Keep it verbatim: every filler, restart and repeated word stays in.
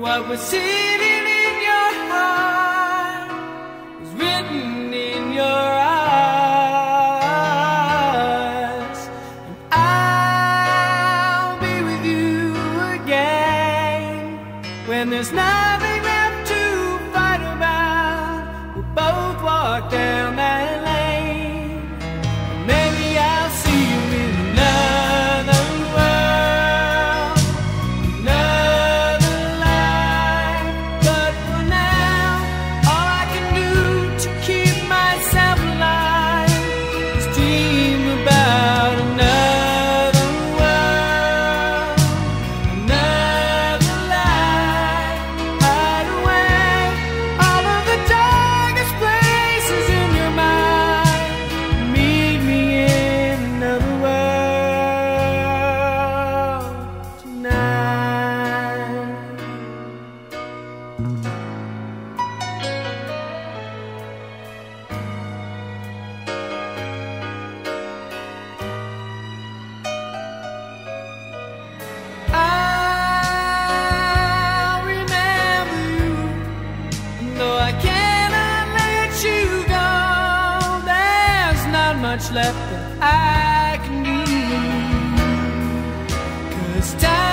what was sitting in your heart was written in your eyes. And I'll be with you again when there's nothing left to fight about. We'll both walk down that lane. Maybe I'll see you in another world, another life. But for now, all I can do to keep myself alive is dream about another world, another life. Hide away all of the darkest places in your mind. Meet me in another world tonight. I'll remember you, and though I cannot let you go, there's not much left that I can do. 'Cause time